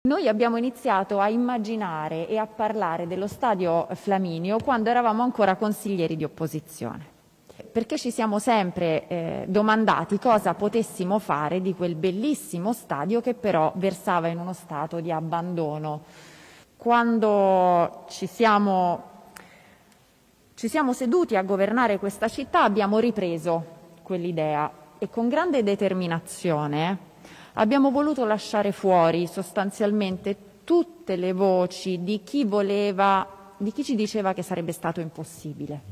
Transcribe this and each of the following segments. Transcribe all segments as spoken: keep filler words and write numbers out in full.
Noi abbiamo iniziato a immaginare e a parlare dello stadio Flaminio quando eravamo ancora consiglieri di opposizione, perché ci siamo sempre eh, domandati cosa potessimo fare di quel bellissimo stadio che però versava in uno stato di abbandono. Quando ci siamo, ci siamo seduti a governare questa città abbiamo ripreso quell'idea e con grande determinazione abbiamo voluto lasciare fuori sostanzialmente tutte le voci di chi voleva, di chi ci diceva che sarebbe stato impossibile.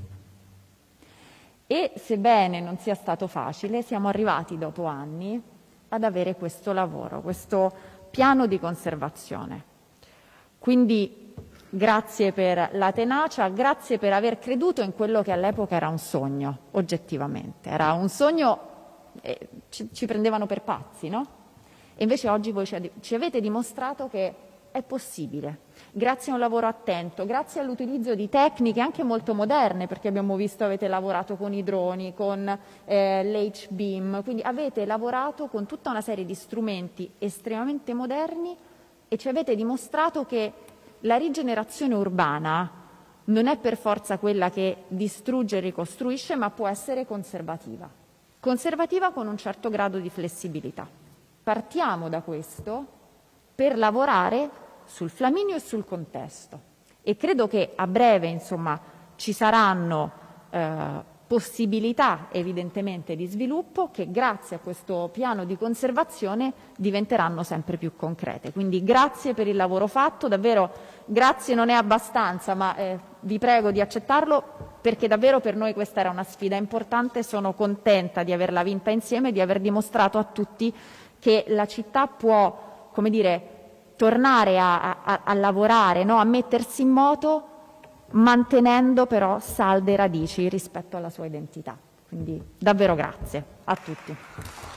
E sebbene non sia stato facile, siamo arrivati dopo anni ad avere questo lavoro, questo piano di conservazione. Quindi grazie per la tenacia, grazie per aver creduto in quello che all'epoca era un sogno, oggettivamente. Era un sogno, eh, ci, ci prendevano per pazzi, no? E invece oggi voi ci avete dimostrato che è possibile, grazie a un lavoro attento, grazie all'utilizzo di tecniche anche molto moderne, perché abbiamo visto avete lavorato con i droni, con eh, l'H beam, quindi avete lavorato con tutta una serie di strumenti estremamente moderni e ci avete dimostrato che la rigenerazione urbana non è per forza quella che distrugge e ricostruisce, ma può essere conservativa, conservativa con un certo grado di flessibilità. Partiamo da questo per lavorare sul Flaminio e sul contesto e credo che a breve insomma, ci saranno eh, possibilità evidentemente di sviluppo che grazie a questo piano di conservazione diventeranno sempre più concrete. Quindi grazie per il lavoro fatto, davvero grazie non è abbastanza, ma eh, vi prego di accettarlo perché davvero per noi questa era una sfida importante, sono contenta di averla vinta insieme e di aver dimostrato a tutti che la città può, come dire, tornare a, a, a lavorare, no? A mettersi in moto, mantenendo però salde radici rispetto alla sua identità. Quindi davvero grazie a tutti.